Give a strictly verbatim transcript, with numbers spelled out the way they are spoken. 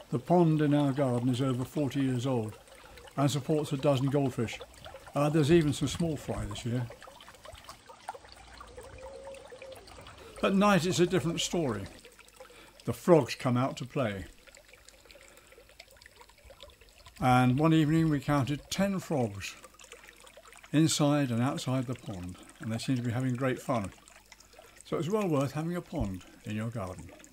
The pond in our garden is over forty years old and supports a dozen goldfish. Uh, there's even some small fry this year. At night it's a different story. The frogs come out to play. And one evening we counted ten frogs inside and outside the pond, and they seem to be having great fun. So it's well worth having a pond in your garden.